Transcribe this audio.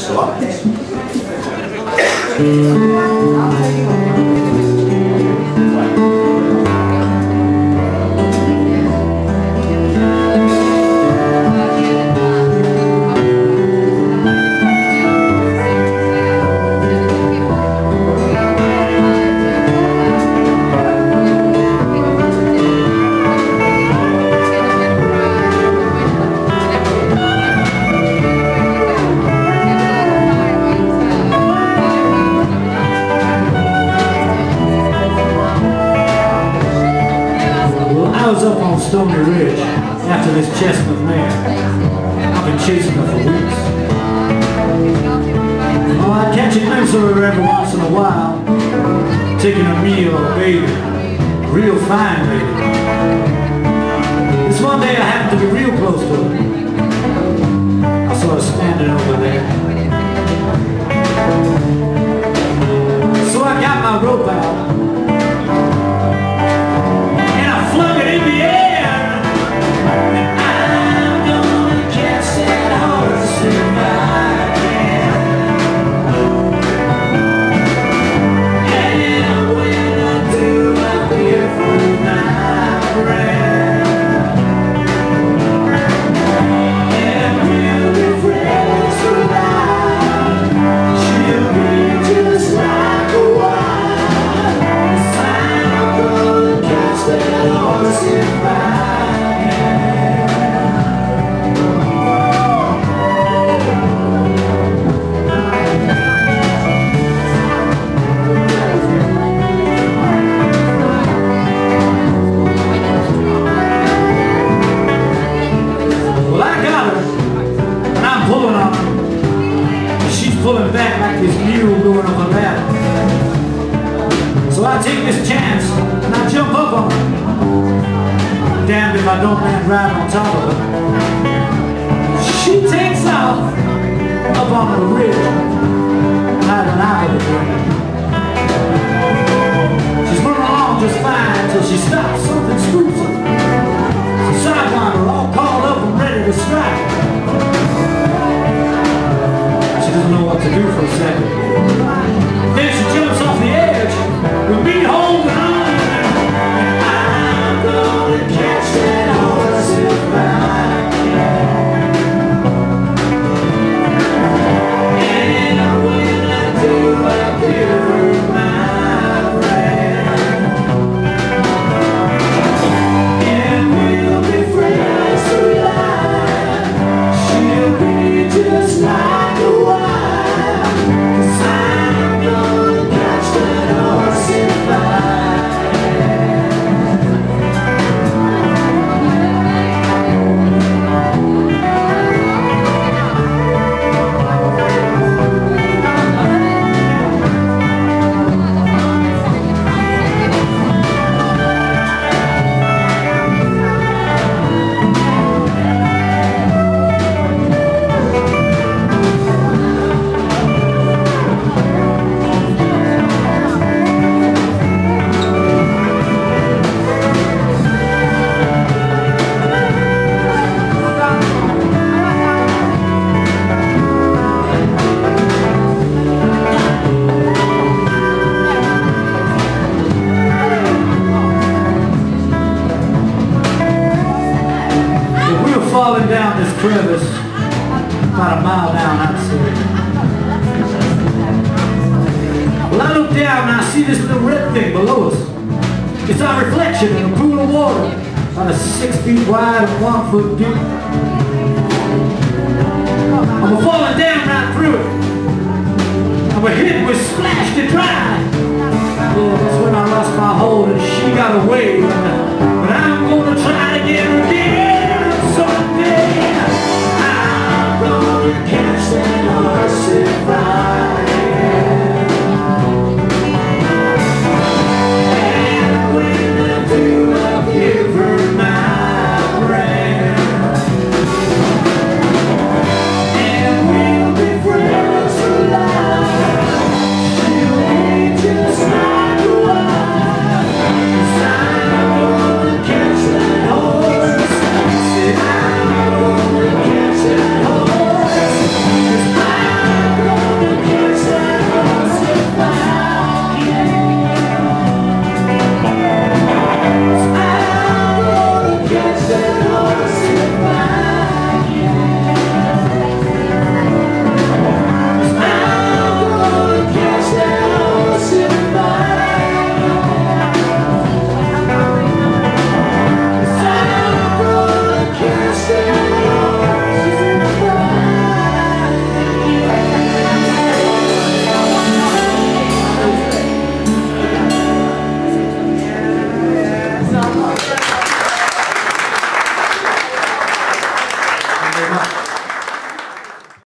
Thanks a lot. Stony Ridge after this Chestnut Mare. I've been chasing her for weeks. Oh, I catch a glimpse of her every once in a while, taking a meal or a baby, a real fine lady. This one day I happened to be real close to her. I saw her standing over there. So I got my rope out and I flung it in the air. Pulling back like this mule going up a ladder. So I take this chance and I jump up on her. Damned if I don't land right on top of her. She takes off up on the ridge like an apple tree. She's running along just fine until she stops. Something scoops her. Some sidewinder all called up and ready to strike. She doesn't know what to do for a second. Then she jumps off the edge with me holding on. I'm gonna catch that horse if I can. And when I do, I'll give her my friend. And we'll be friends for life. She'll be just like falling down this crevice, about a mile down, I'd say. Well, I look down and I see this little red thing below us. It's our reflection in a pool of water, about 6 feet wide and 1 foot deep. And we're falling down right through it. And we're hit with splash to dry. Yeah, that's when I lost my hold and she got away. But I'm gonna try to get her again. Someday I'm gonna catch